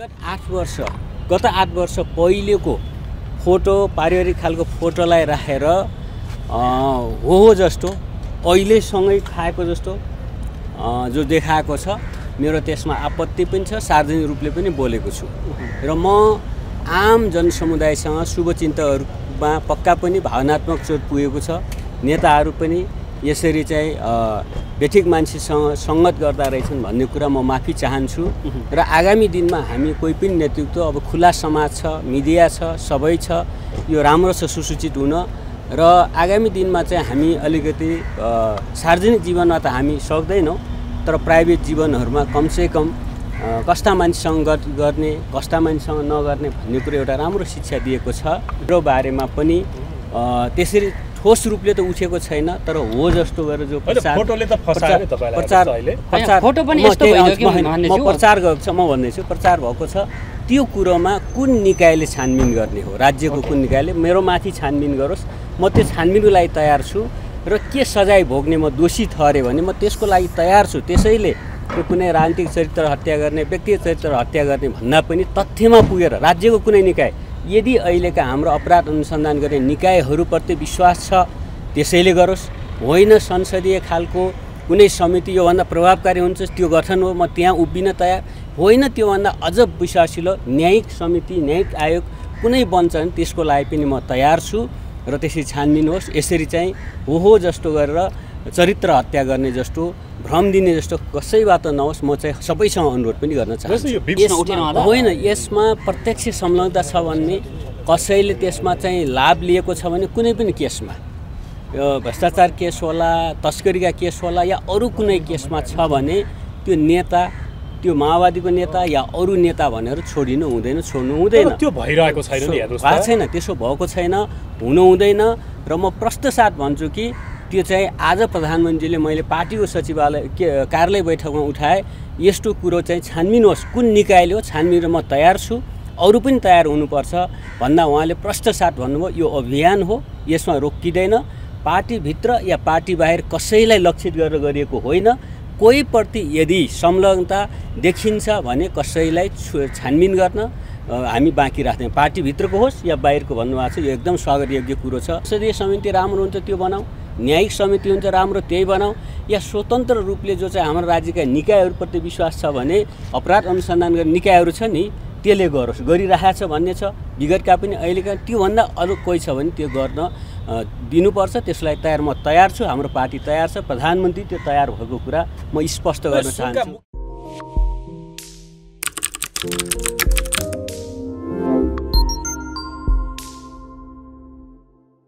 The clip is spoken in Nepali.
गत 8 वर्ष पहिलेको फोटो पारिवारिक खालको फोटोलाई राखेर हो जस्तो अहिलेसँगै खाएको जस्तो जो देखाएको छ मेरो त्यसमा आपत्ति पनि छ। सार्वजनिक रूपले पनि बोलेको छु र म आम जनसमुदायसँग शुभचिन्तकहरूमा पक्का पनि भावनात्मक चोट पुगेको छ। नेताहरू पनि यसरी चाहिँ बेठिक मान्छेसँग सङ्गत गर्दा रहेछन् भन्ने कुरा म माफी चाहन्छु र आगामी दिनमा हामी कोही पनि नेतृत्व अब खुला समाज छ, मिडिया छ, सबै छ, यो राम्रो छ सुसूचित हुन र आगामी दिनमा चाहिँ हामी अलिकति सार्वजनिक जीवनमा त हामी सक्दैनौँ तर प्राइभेट जीवनहरूमा कमसेकम कस्ता मान्छेसँग गर्ने कस्ता मान्छेसँग नगर्ने भन्ने कुरा एउटा राम्रो शिक्षा दिएको छ। र बारेमा पनि त्यसरी ठोस रूपले त उठेको छैन तर हो जस्तो गरेर जो फोटोले त फसायो तपाईलाई अहिले फोटो पनि यस्तो भयो कि म प्रचार गरेको छ म भन्दैछु प्रचार भएको छ त्यो कुरोमा कुन निकायले छानबिन गर्ने हो राज्यको कुन निकायले मेरो माथि छानबिन गरोस् म त्यो छानबिनको लागि तयार छु र के सजाय भोग्ने म दोषी ठहरे भने म त्यसको लागि तयार छु। त्यसैले त्यो कुनै राजनीतिक चरित्र हत्या गर्ने व्यक्तिगत चरित्र हत्या गर्ने भन्दा पनि तथ्यमा पुगेर राज्यको कुनै निकाय यदि अहिलेका हाम्रो अपराध अनुसन्धान गर्ने निकायहरूप्रति विश्वास छ त्यसैले गरोस्, होइन संसदीय खालको कुनै समिति योभन्दा प्रभावकारी हुन्छ त्यो गठन हो म त्यहाँ उभिन तयार, होइन त्योभन्दा अझ विश्वासिलो न्यायिक समिति न्यायिक आयोग कुनै बन्छ भने त्यसको लागि पनि म तयार छु र त्यसरी छानबिन होस्। यसरी चाहिँ हो जस्तो गरेर चरित्र हत्या गर्ने जस्तो भ्रम दिने जस्तो कसैबाट नहोस् म चाहिँ सबैसँग अनुरोध पनि गर्न चाहन्छु। होइन यसमा प्रत्यक्ष संलग्नता छ भन्ने कसैले त्यसमा चाहिँ लाभ लिएको छ भने कुनै पनि केसमा भ्रष्टाचार केस होला तस्करीका केस होला या अरू कुनै केसमा छ भने त्यो नेता त्यो माओवादीको नेता या अरू नेता भनेर छोड्नु हुँदैन त्यो भइरहेको छैन नि हेर्नुस् भएको छैन त्यसो भएको छैन हुनु हुँदैन र म प्रश्न साथ भन्छु कि त्यो चाहिँ आज प्रधानमन्त्रीले मैले पार्टीको सचिवालय कार्यालय बैठकमा उठाए यस्तो कुरो चाहिँ छानबिन होस् कुन निकायले हो छानबिन म तयार छु अरू पनि तयार हुनुपर्छ भन्दा उहाँले प्रश्न साथ भन्नुभयो यो अभियान हो यसमा रोकिँदैन पार्टीभित्र या पार्टी बाहिर कसैलाई लक्षित गरेर गरिएको होइन। कोही प्रति यदि संलग्नता देखिन्छ भने कसैलाई छानबिन गर्न हामी बाँकी राख्दैनौँ पार्टीभित्रको होस् या बाहिरको भन्नुभएको छ यो एकदम स्वागतयोग्य कुरो छ। संसदीय समिति राम्रो हुन्छ त्यो बनाऊ, न्यायिक समिति हुन्छ राम्रो त्यही बनाऊ या स्वतन्त्र रूपले जो चाहिँ हाम्रो राज्यका निकायहरूप्रति विश्वास छ भने अपराध अनुसन्धान गर्ने निकायहरू छ नि त्यसले गरोस् गरिरहेको छ भन्ने छ विगतका पनि अहिलेका त्योभन्दा अरू कोही छ भने त्यो गर्न दिनुपर्छ त्यसलाई तयार म तयार छु हाम्रो पार्टी तयार छ प्रधानमन्त्री त्यो तयार भएको कुरा म स्पष्ट गर्न चाहन्छु।